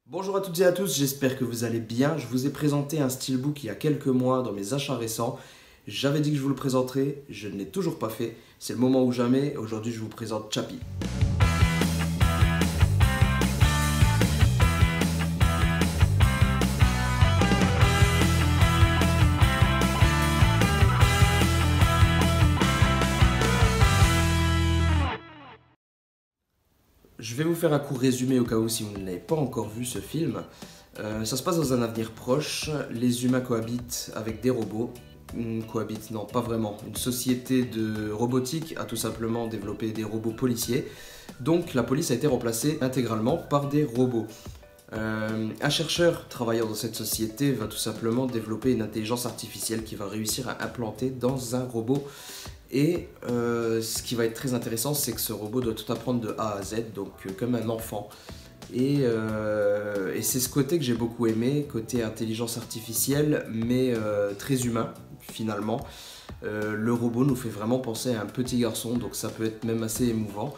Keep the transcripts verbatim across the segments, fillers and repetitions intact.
Bonjour à toutes et à tous, j'espère que vous allez bien. Je vous ai présenté un steelbook il y a quelques mois dans mes achats récents. J'avais dit que je vous le présenterais, je ne l'ai toujours pas fait. C'est le moment ou jamais. Aujourd'hui, je vous présente Chappie. Je vais vous faire un court résumé au cas où si vous ne l'avez pas encore vu ce film. Euh, ça se passe dans un avenir proche, les humains cohabitent avec des robots. Hum, cohabitent, non pas vraiment. Une société de robotique a tout simplement développé des robots policiers. Donc la police a été remplacée intégralement par des robots. Euh, un chercheur travaillant dans cette société va tout simplement développer une intelligence artificielle qui va réussir à implanter dans un robot. Et euh, ce qui va être très intéressant, c'est que ce robot doit tout apprendre de A à Z, donc euh, comme un enfant. Et, euh, et c'est ce côté que j'ai beaucoup aimé, côté intelligence artificielle, mais euh, très humain finalement. Euh, le robot nous fait vraiment penser à un petit garçon, donc ça peut être même assez émouvant.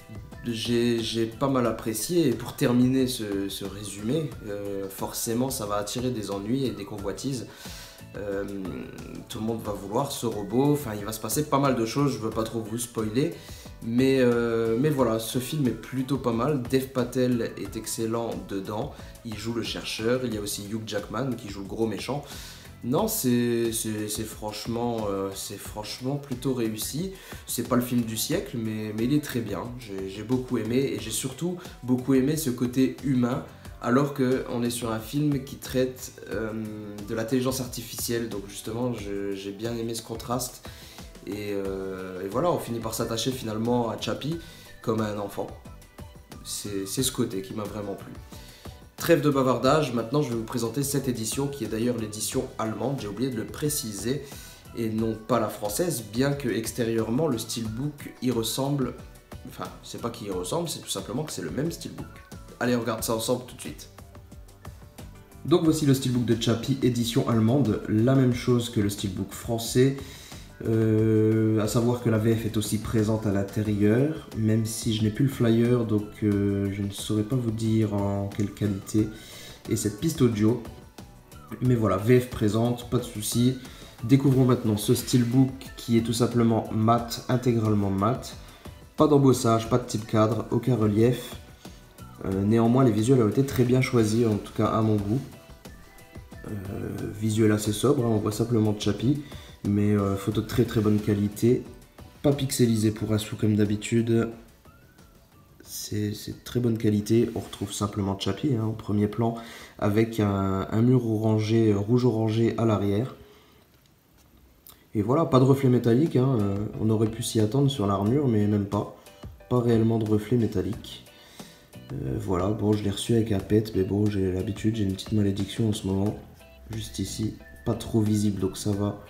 J'ai pas mal apprécié, et pour terminer ce, ce résumé, euh, forcément ça va attirer des ennuis et des convoitises. Euh, tout le monde va vouloir ce robot, enfin il va se passer pas mal de choses, je veux pas trop vous spoiler, mais, euh, mais voilà, ce film est plutôt pas mal. Dev Patel est excellent dedans, il joue le chercheur, il y a aussi Hugh Jackman qui joue le gros méchant. Non, c'est franchement, euh, c'est franchement plutôt réussi. C'est pas le film du siècle, mais, mais il est très bien. J'ai beaucoup aimé et j'ai surtout beaucoup aimé ce côté humain, alors qu'on est sur un film qui traite euh, de l'intelligence artificielle. Donc justement, j'ai bien aimé ce contraste. Et, euh, et voilà, on finit par s'attacher finalement à Chappie comme à un enfant. C'est ce côté qui m'a vraiment plu. Trêve de bavardage, maintenant je vais vous présenter cette édition qui est d'ailleurs l'édition allemande, j'ai oublié de le préciser, et non pas la française, bien que extérieurement le steelbook y ressemble, enfin c'est pas qu'il y ressemble, c'est tout simplement que c'est le même steelbook. Allez, on regarde ça ensemble tout de suite. Donc voici le steelbook de Chappie, édition allemande, la même chose que le steelbook français. Euh, à savoir que la V F est aussi présente à l'intérieur, même si je n'ai plus le flyer, donc euh, je ne saurais pas vous dire en quelle qualité est cette piste audio. Mais voilà, V F présente, pas de souci. Découvrons maintenant ce steelbook qui est tout simplement mat, intégralement mat. Pas d'embossage, pas de type cadre, aucun relief. Euh, néanmoins, les visuels ont été très bien choisis, en tout cas à mon goût. Euh, visuel assez sobre, hein, on voit simplement Chappie. Mais euh, photo de très très bonne qualité, pas pixelisé pour un sou comme d'habitude, c'est très bonne qualité. On retrouve simplement Chappie hein, au premier plan avec un, un mur orangé, rouge orangé à l'arrière. Et voilà, pas de reflet métallique, hein, euh, on aurait pu s'y attendre sur l'armure, mais même pas, pas réellement de reflet métallique. Euh, voilà, bon je l'ai reçu avec un pet, mais bon j'ai l'habitude, j'ai une petite malédiction en ce moment, juste ici, pas trop visible donc ça va.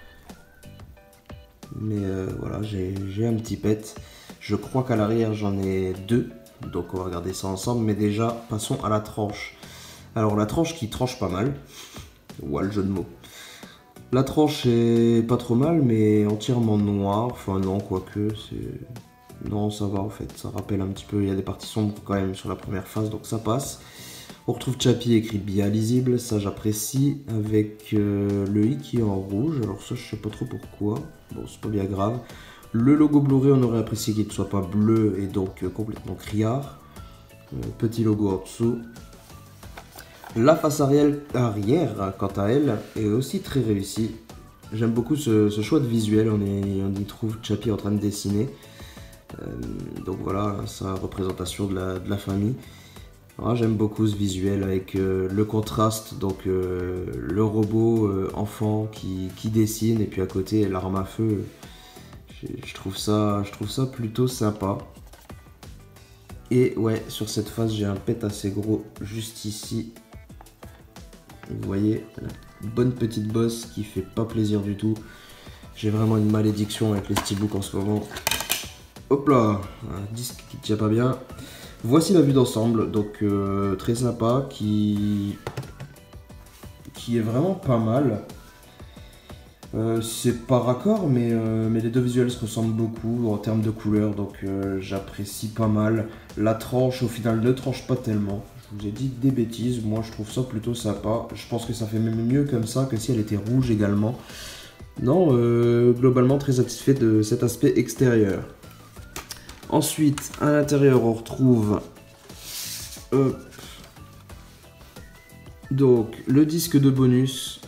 Mais euh, voilà, j'ai un petit pet. Je crois qu'à l'arrière j'en ai deux. Donc on va regarder ça ensemble. Mais déjà, passons à la tranche. Alors la tranche qui tranche pas mal. Ouah, le jeu de mots. La tranche est pas trop mal, mais entièrement noire. Enfin non, quoique, c'est... Non, ça va en fait. Ça rappelle un petit peu, il y a des parties sombres quand même sur la première phase, donc ça passe. On retrouve Chappie écrit bien lisible, ça j'apprécie, avec euh, le i qui est en rouge, alors ça je sais pas trop pourquoi, bon c'est pas bien grave. Le logo Blu-ray on aurait apprécié qu'il ne soit pas bleu et donc euh, complètement criard. Euh, petit logo en dessous. La face arrière, arrière, quant à elle, est aussi très réussie. J'aime beaucoup ce, ce choix de visuel, on, est, on y trouve Chappie en train de dessiner. Euh, donc voilà, sa représentation de la, de la famille. Ah, j'aime beaucoup ce visuel avec euh, le contraste, donc euh, le robot euh, enfant qui, qui dessine et puis à côté l'arme à feu. Je, je, trouve ça, je trouve ça plutôt sympa. Et ouais, sur cette face j'ai un pet assez gros juste ici. Vous voyez, une bonne petite bosse qui fait pas plaisir du tout. J'ai vraiment une malédiction avec les steelbooks en ce moment. Hop là, un disque qui tient pas bien. Voici la vue d'ensemble, donc euh, très sympa, qui, qui est vraiment pas mal. Euh, c'est pas raccord, mais, euh, mais les deux visuels se ressemblent beaucoup en termes de couleurs, donc euh, j'apprécie pas mal. La tranche, au final, ne tranche pas tellement. je vous ai dit des bêtises, moi je trouve ça plutôt sympa. Je pense que ça fait même mieux comme ça que si elle était rouge également. Non, euh, globalement très satisfait de cet aspect extérieur. Ensuite, à l'intérieur, on retrouve euh, donc le disque de bonus.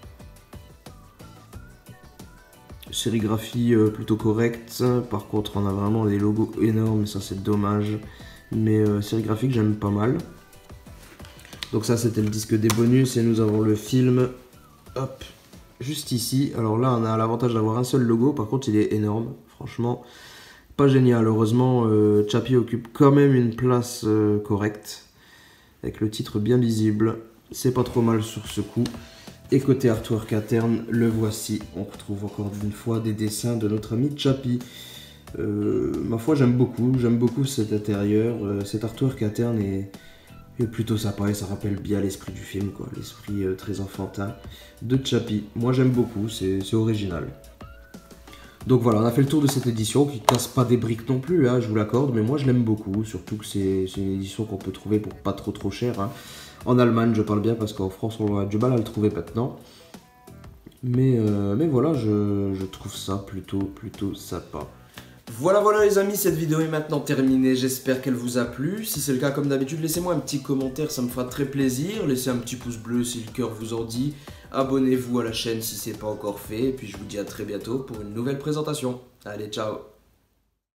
Sérigraphie euh, plutôt correcte. Par contre, on a vraiment des logos énormes, ça c'est dommage. Mais euh, sérigraphie que j'aime pas mal. Donc ça, c'était le disque des bonus et nous avons le film. Hop, juste ici. Alors là, on a l'avantage d'avoir un seul logo. Par contre, il est énorme. Franchement, pas génial. Heureusement, euh, Chappie occupe quand même une place euh, correcte. Avec le titre bien visible. C'est pas trop mal sur ce coup. Et côté artwork interne, le voici. On retrouve encore une fois des dessins de notre ami Chappie. Euh, ma foi, j'aime beaucoup. J'aime beaucoup cet intérieur. Euh, cet artwork interne est, est plutôt sympa et ça rappelle bien l'esprit du film, quoi. L'esprit euh, très enfantin de Chappie. Moi, j'aime beaucoup. C'est original. Donc voilà, on a fait le tour de cette édition qui casse pas des briques non plus, hein, je vous l'accorde. Mais moi, je l'aime beaucoup. Surtout que c'est une édition qu'on peut trouver pour pas trop trop cher, hein. En Allemagne, je parle bien parce qu'en France, on a du mal à le trouver maintenant. Mais, euh, mais voilà, je, je trouve ça plutôt, plutôt sympa. Voilà, voilà les amis, cette vidéo est maintenant terminée. J'espère qu'elle vous a plu. Si c'est le cas, comme d'habitude, laissez-moi un petit commentaire, ça me fera très plaisir. Laissez un petit pouce bleu si le cœur vous en dit. Abonnez-vous à la chaîne si ce n'est pas encore fait. Et puis je vous dis à très bientôt pour une nouvelle présentation. Allez, ciao!